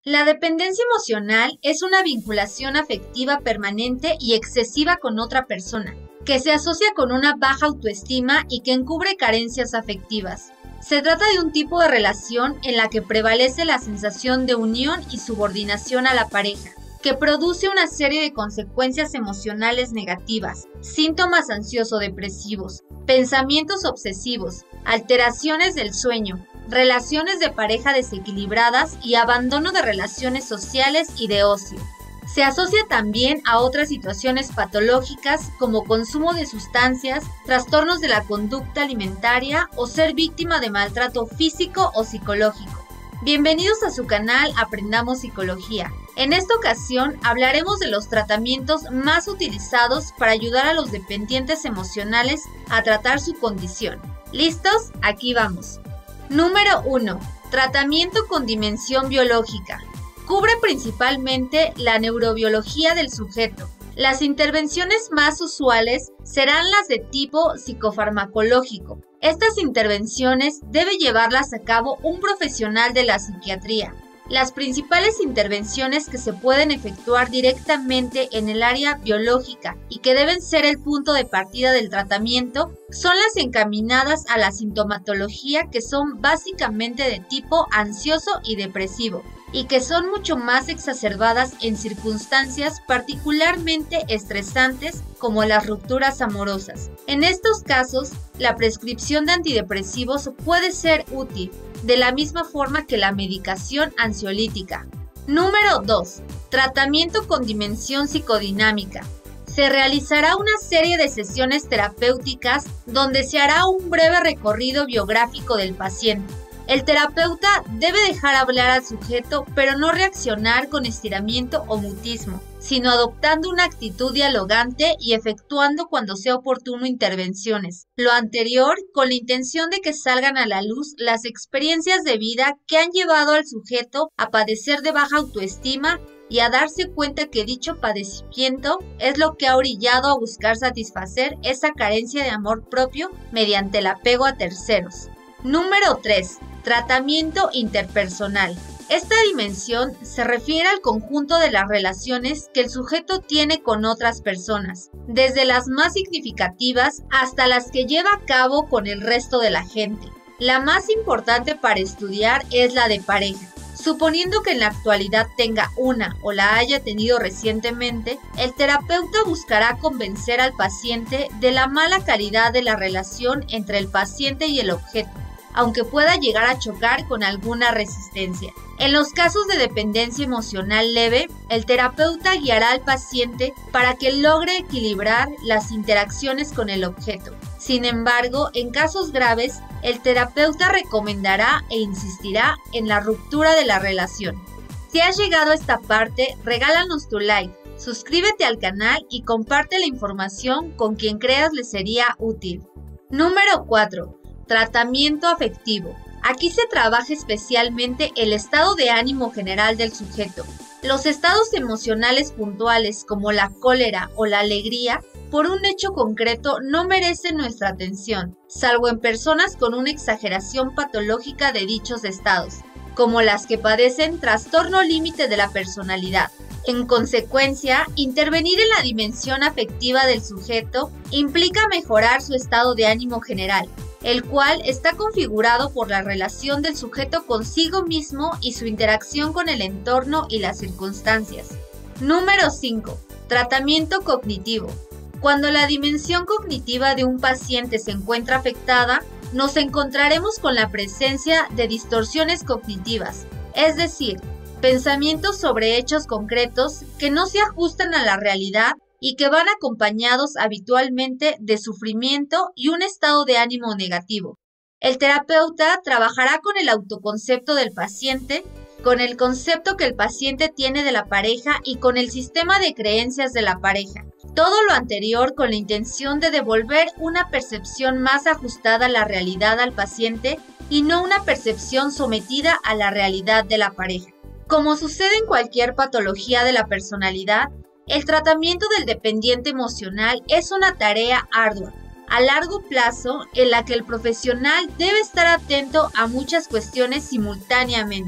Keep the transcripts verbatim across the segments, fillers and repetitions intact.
La dependencia emocional es una vinculación afectiva permanente y excesiva con otra persona, que se asocia con una baja autoestima y que encubre carencias afectivas. Se trata de un tipo de relación en la que prevalece la sensación de unión y subordinación a la pareja, que produce una serie de consecuencias emocionales negativas, síntomas ansioso-depresivos, pensamientos obsesivos, alteraciones del sueño, relaciones de pareja desequilibradas y abandono de relaciones sociales y de ocio. Se asocia también a otras situaciones patológicas como consumo de sustancias, trastornos de la conducta alimentaria o ser víctima de maltrato físico o psicológico. Bienvenidos a su canal Aprendamos Psicología. En esta ocasión hablaremos de los tratamientos más utilizados para ayudar a los dependientes emocionales a tratar su condición. ¿Listos? Aquí vamos. Número uno. Tratamiento con dimensión biológica. Cubre principalmente la neurobiología del sujeto. Las intervenciones más usuales serán las de tipo psicofarmacológico. Estas intervenciones debe llevarlas a cabo un profesional de la psiquiatría. Las principales intervenciones que se pueden efectuar directamente en el área biológica y que deben ser el punto de partida del tratamiento son las encaminadas a la sintomatología, que son básicamente de tipo ansioso y depresivo, y que son mucho más exacerbadas en circunstancias particularmente estresantes como las rupturas amorosas. En estos casos, la prescripción de antidepresivos puede ser útil, de la misma forma que la medicación ansiolítica. Número dos. Tratamiento con dimensión psicodinámica. Se realizará una serie de sesiones terapéuticas donde se hará un breve recorrido biográfico del paciente. El terapeuta debe dejar hablar al sujeto, pero no reaccionar con estiramiento o mutismo, sino adoptando una actitud dialogante y efectuando cuando sea oportuno intervenciones. Lo anterior con la intención de que salgan a la luz las experiencias de vida que han llevado al sujeto a padecer de baja autoestima y a darse cuenta que dicho padecimiento es lo que ha orillado a buscar satisfacer esa carencia de amor propio mediante el apego a terceros. Número tres. Tratamiento interpersonal. Esta dimensión se refiere al conjunto de las relaciones que el sujeto tiene con otras personas, desde las más significativas hasta las que lleva a cabo con el resto de la gente. La más importante para estudiar es la de pareja. Suponiendo que en la actualidad tenga una o la haya tenido recientemente, el terapeuta buscará convencer al paciente de la mala calidad de la relación entre el paciente y el objeto, aunque pueda llegar a chocar con alguna resistencia. En los casos de dependencia emocional leve, el terapeuta guiará al paciente para que logre equilibrar las interacciones con el objeto. Sin embargo, en casos graves, el terapeuta recomendará e insistirá en la ruptura de la relación. Si has llegado a esta parte, regálanos tu like, suscríbete al canal y comparte la información con quien creas le sería útil. Número cuatro. Tratamiento afectivo. Aquí se trabaja especialmente el estado de ánimo general del sujeto. Los estados emocionales puntuales como la cólera o la alegría por un hecho concreto no merecen nuestra atención, salvo en personas con una exageración patológica de dichos estados, como las que padecen trastorno límite de la personalidad. En consecuencia, intervenir en la dimensión afectiva del sujeto implica mejorar su estado de ánimo general, el cual está configurado por la relación del sujeto consigo mismo y su interacción con el entorno y las circunstancias. Número cinco. Tratamiento cognitivo. Cuando la dimensión cognitiva de un paciente se encuentra afectada, nos encontraremos con la presencia de distorsiones cognitivas, es decir, pensamientos sobre hechos concretos que no se ajustan a la realidad y que van acompañados habitualmente de sufrimiento y un estado de ánimo negativo. El terapeuta trabajará con el autoconcepto del paciente, con el concepto que el paciente tiene de la pareja y con el sistema de creencias de la pareja. Todo lo anterior con la intención de devolver una percepción más ajustada a la realidad al paciente y no una percepción sometida a la realidad de la pareja. Como sucede en cualquier patología de la personalidad, el tratamiento del dependiente emocional es una tarea ardua, a largo plazo, en la que el profesional debe estar atento a muchas cuestiones simultáneamente.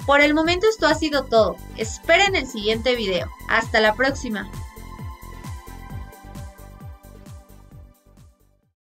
Por el momento esto ha sido todo. Esperen el siguiente video. Hasta la próxima.